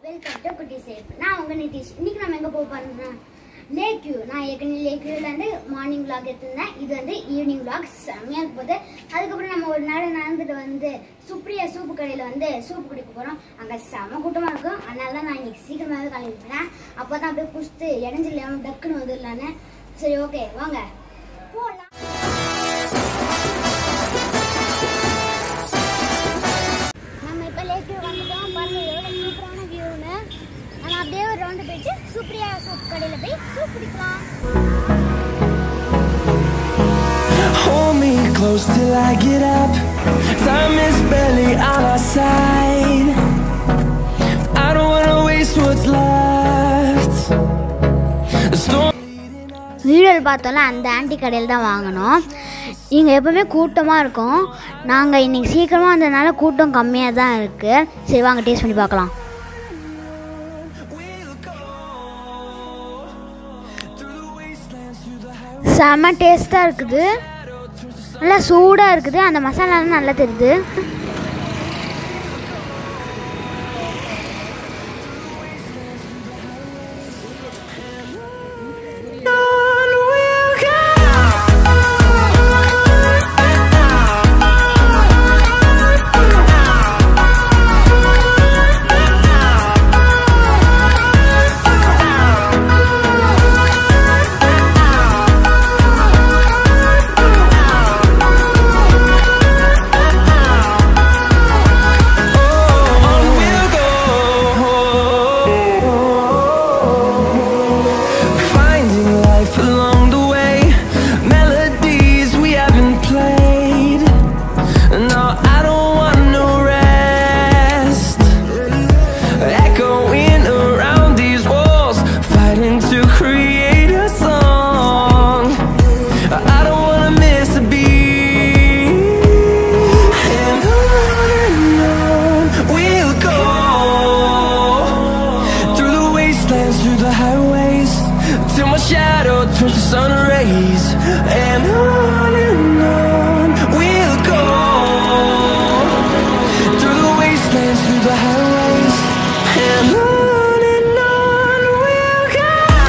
Welcome to Kuti Safe. நான் உங்க நிதிஷ். இன்னைக்கு நாம எங்க போக போறோம்னா லேக் வியூ. நான் ஏற்கனவே லேக் வியூல இருந்து மார்னிங் vlog எடுத்தேன். இது வந்து ஈவினிங் vlog. செமையா போகுது. அதுக்கு அப்புறம் நம்ம ஒரு நாள் நடந்துட்டு வந்து சுப்ரியா சூப் கடையில வந்து சூப் குடிக்க போறோம். அங்க செம கூட்டமா இருக்கும். அதனால தான் நான் இன்னைக்கு சீக்கிரமாவே கிளம்பிட்டேன். அப்பதான் அப்படியே குஸ்து இடைஞ்சில்லாம டக்குன்னு வந்துடலான்னு. சரி ஓகே வாங்க போலாம். அப்படியே ஒரு ரவுண்ட் போயிட்டு சுப்ரியா சூப் கடையில போய் சூப் குடிக்கலாம். Hold me close till I get up. Time is barely on our side. I don't wanna waste what's left. வீடியோவில் பார்த்தோம்ல அந்த ஆண்டி கடையில் தான் வாங்கினோம். இங்கே எப்போவுமே கூட்டமாக இருக்கும். நாங்கள் இன்றைக்கி சீக்கிரமாக வந்ததுனால கூட்டம் கம்மியாக தான் இருக்குது. சரி வாங்க டேஸ்ட் பண்ணி பார்க்கலாம். செம்ம டேஸ்ட்டாக இருக்குது, நல்லா சூடாக இருக்குது, அந்த மசாலாலாம் நல்லா தெரியுது. Till my shadow turns to sun rays, and on we'll go through the wastelands, through the highways, and on we'll go.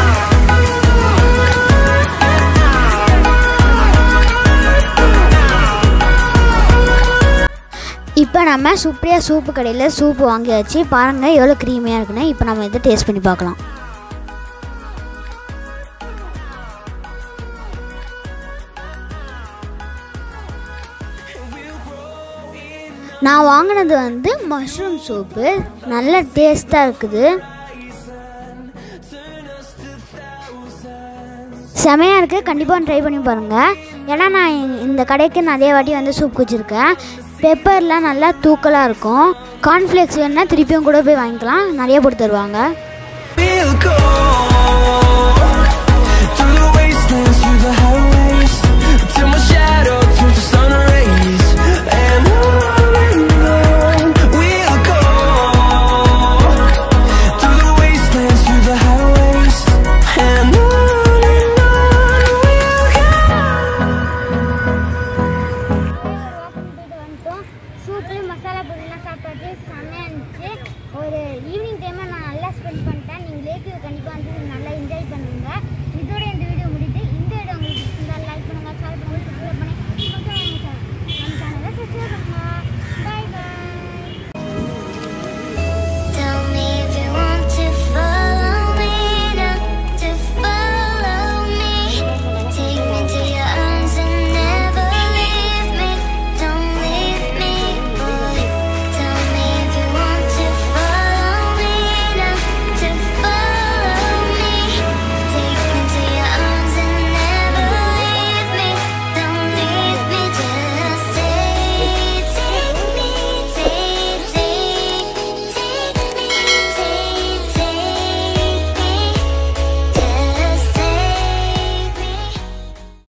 இப்போ நம்ம சுப்ரியா சூப்பு கடையில் சூப்பு வாங்கியாச்சு. பாருங்கள் எவ்வளோ க்ரீமியாக இருக்குன்னு. இப்போ நம்ம இதை டேஸ்ட் பண்ணி பார்க்கலாம். நான் வாங்கினது வந்து மஷ்ரூம் சூப்பு. நல்ல டேஸ்ட்டாக இருக்குது, செமையாக இருக்குது. கண்டிப்பாக ட்ரை பண்ணி பாருங்கள். ஏன்னா நான் இந்த கடைக்கு நிறைய வாட்டி வந்து சூப் குடிச்சிருக்கேன். பெப்பர்லாம் நல்லா தூக்கலாக இருக்கும். கார்ன்ஃப்ளேக்ஸ் வேணுன்னா திருப்பியும் கூட போய் வாங்கிக்கலாம், நிறைய போட்டு தருவாங்க. சூப்பு மசாலா பொருள்லாம் சாப்பிட்டு செம்மையாக இருந்துச்சு. ஒரு ஈவினிங் டைமை நான் நல்லா ஸ்பெண்ட் பண்ணிட்டேன். நீங்கள் லேக் வியூ கண்டிப்பாக வந்து நல்லா என்ஜாய் பண்ணுவீங்க. இதோட இந்த